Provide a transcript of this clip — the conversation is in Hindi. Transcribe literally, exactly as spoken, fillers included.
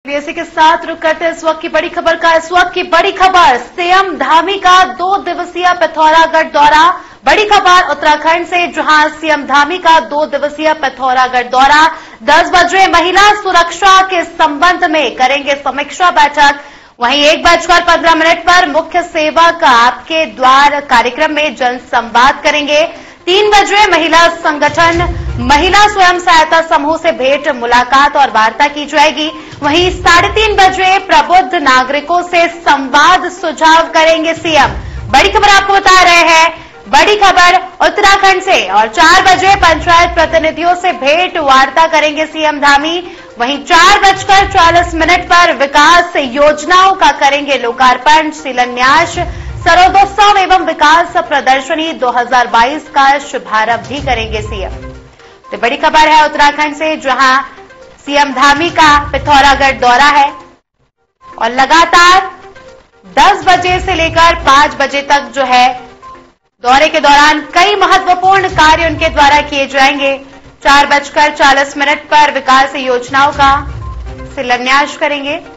इसी के साथ रुक करते हैं इस वक्त की बड़ी खबर का। इस वक्त की बड़ी खबर, सीएम धामी का दो दिवसीय पिथौरागढ़ दौरा। बड़ी खबर उत्तराखंड से, जहां सीएम धामी का दो दिवसीय पिथौरागढ़ दौरा। दस बजे महिला सुरक्षा के संबंध में करेंगे समीक्षा बैठक। वहीं एक बजकर पंद्रह मिनट पर मुख्य सेवक आपके द्वार कार्यक्रम में जन संवाद करेंगे। तीन बजे महिला संगठन महिला स्वयं सहायता समूह से भेंट मुलाकात और वार्ता की जाएगी। वहीं साढ़े तीन बजे प्रबुद्ध नागरिकों से संवाद सुझाव करेंगे सीएम। बड़ी खबर आपको बता रहे हैं, बड़ी खबर उत्तराखंड से। और चार बजे पंचायत प्रतिनिधियों से भेंट वार्ता करेंगे सीएम धामी। वहीं चार बजकर चालीस मिनट पर विकास योजनाओं का करेंगे लोकार्पण, शिलान्यास। सर्वोत्सव एवं विकास प्रदर्शनी दो हज़ार बाईस का शुभारंभ भी करेंगे सीएम। तो बड़ी खबर है उत्तराखंड से, जहां सीएम धामी का पिथौरागढ़ दौरा है और लगातार दस बजे से लेकर पांच बजे तक जो है दौरे के दौरान कई महत्वपूर्ण कार्य उनके द्वारा किए जाएंगे। चार बजकर चालीस मिनट पर विकास योजनाओं का शिलान्यास करेंगे।